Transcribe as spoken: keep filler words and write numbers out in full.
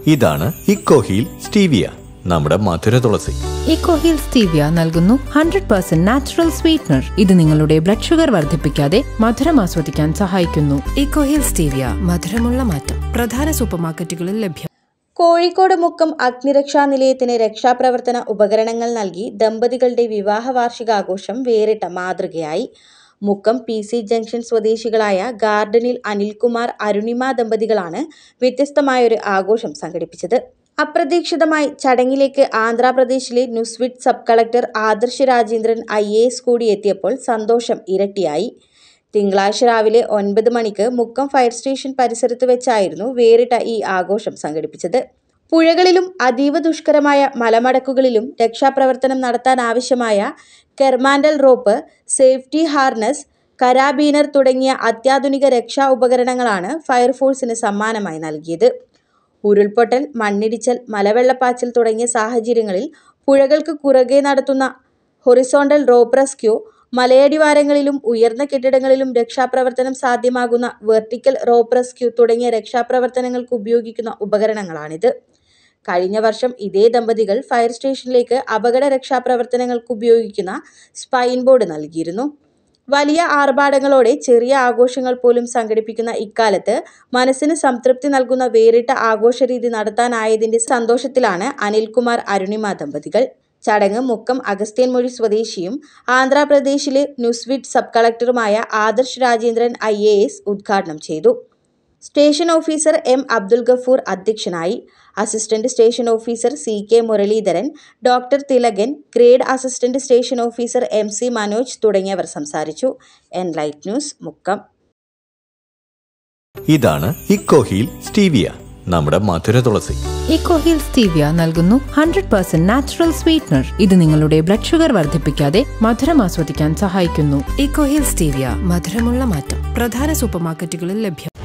ഇതാണ് Ecoheal stevia, നമ്മുടെ മധുര തുളസി. ഇക്കോഹീൽ സ്റ്റീവിയ നൽകുന്നു ഹൺഡ്രഡ് പെർസെന്റ് നാച്ചുറൽ സ്വീറ്റ്നർ. ഇത് നിങ്ങളുടെ ബ്ലഡ് ഷുഗർ വർദ്ധിപ്പിക്കാതെ മധുരം ആസ്വദിക്കാൻ സഹായിക്കുന്നു. ഇക്കോഹീൽ സ്റ്റീവിയ, മധുരമുള്ള മാറ്റം. പ്രധാന സൂപ്പർമാർക്കറ്റുകളിൽ ലഭ്യം. കോഴിക്കോട് മുക്കം അഗ്നിരക്ഷാ നിലയത്തിന് രക്ഷാപ്രവർത്തന ഉപകരണങ്ങൾ നൽകി ദമ്പതികളുടെ വിവാഹ വാർഷികാഘോഷം വേറിട്ട മാതൃകയായി. മുക്കം പി സി ജംഗ്ഷൻ സ്വദേശികളായ ഗാർഡനിൽ അനിൽകുമാർ അരുണിമ ദമ്പതികളാണ് വ്യത്യസ്തമായൊരു ആഘോഷം സംഘടിപ്പിച്ചത്. അപ്രതീക്ഷിതമായി ചടങ്ങിലേക്ക് ആന്ധ്രാപ്രദേശിലെ Nuzvid sub collector Adarsh Rajendran I A S കൂടി എത്തിയപ്പോൾ സന്തോഷം ഇരട്ടിയായി. തിങ്കളാഴ്ച രാവിലെ ഒൻപത് മണിക്ക് മുക്കം ഫയർ സ്റ്റേഷൻ പരിസരത്ത് വെച്ചായിരുന്നു വേറിട്ട ഈ ആഘോഷം സംഘടിപ്പിച്ചത്. പുഴകളിലും അതീവ ദുഷ്കരമായ മലമടക്കുകളിലും രക്ഷാപ്രവർത്തനം നടത്താനാവശ്യമായ kernmantle rope, safety harness, carabiner തുടങ്ങിയ അത്യാധുനിക രക്ഷാ ഉപകരണങ്ങളാണ് ഫയർഫോഴ്സിന് സമ്മാനമായി നൽകിയത്. ഉരുൾപൊട്ടൽ, മണ്ണിടിച്ചൽ, മലവെള്ളപ്പാച്ചിൽ തുടങ്ങിയ സാഹചര്യങ്ങളിൽ പുഴകൾക്ക് കുറുകെ നടത്തുന്ന ഹൊറിസോണ്ടൽ റോപ്പ് റെസ്ക്യൂ, മലയടിവാരങ്ങളിലും ഉയർന്ന കെട്ടിടങ്ങളിലും രക്ഷാപ്രവർത്തനം സാധ്യമാകുന്ന വെർട്ടിക്കൽ റോപ്പ് റെസ്ക്യൂ തുടങ്ങിയ രക്ഷാപ്രവർത്തനങ്ങൾക്ക് ഉപയോഗിക്കുന്ന ഉപകരണങ്ങളാണിത്. കഴിഞ്ഞ വർഷം ഇതേ ദമ്പതികൾ ഫയർ സ്റ്റേഷനിലേക്ക് അപകട രക്ഷാപ്രവർത്തനങ്ങൾക്ക് ഉപയോഗിക്കുന്ന സ്പൈൻ ബോർഡ് നൽകിയിരുന്നു. വലിയ ആർഭാടങ്ങളോടെ ചെറിയ ആഘോഷങ്ങൾ പോലും സംഘടിപ്പിക്കുന്ന ഇക്കാലത്ത് മനസ്സിന് സംതൃപ്തി നൽകുന്ന വേറിട്ട ആഘോഷരീതി നടത്താനായതിന്റെ സന്തോഷത്തിലാണ് അനിൽകുമാർ അരുണിമ ദമ്പതികൾ. ചടങ്ങ് മുക്കം അഗസ്ത്യൻമൊഴി സ്വദേശിയും ആന്ധ്രാപ്രദേശിലെ നുസ്വിറ്റ് സബ് കളക്ടറുമായ Adarsh Rajendran I A S ഉദ്ഘാടനം ചെയ്തു. Station officer M Abdul Gafoor അധ്യക്ഷനായി. Assistant station officer C K Muraleedharan, doctor Thilakan, grade assistant station officer M C Manoj തുടങ്ങിയവർ സംസാരിച്ചു. Enlight news, Mukkam. ഇതാണ് ഇക്കോഹീൽ സ്റ്റീവിയ, നമ്മുടെ മധുര തുളസി. ഇക്കോഹീൽ സ്റ്റീവിയ നൽകുന്നു ഹൺഡ്രഡ് പെർസെന്റ് നാച്ചുറൽ സ്വീറ്റ്നർ. ഇത് നിങ്ങളുടെ ബ്ലഡ് ഷുഗർ വർദ്ധിപ്പിക്കാതെ മധുരം ആസ്വദിക്കാൻ സഹായിക്കുന്നു. ഇക്കോഹീൽ സ്റ്റീവിയ, മധുരമുള്ള മാറ്റം. പ്രധാന സൂപ്പർമാർക്കറ്റുകളിൽ ലഭ്യം.